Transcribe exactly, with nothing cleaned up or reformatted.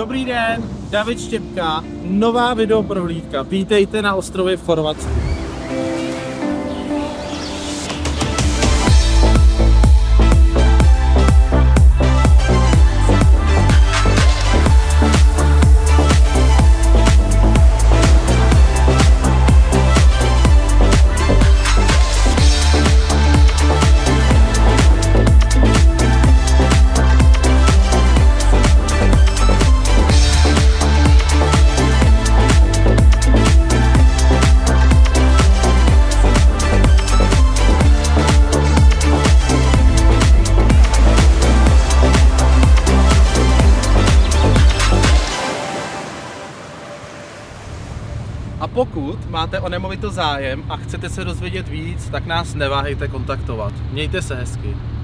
Dobrý den, David Štěpka, nová videoprohlídka. Vítejte na ostrově v Chorvatsku. A pokud máte o nemovitost zájem a chcete se dozvědět víc, tak nás neváhejte kontaktovat. Mějte se hezky.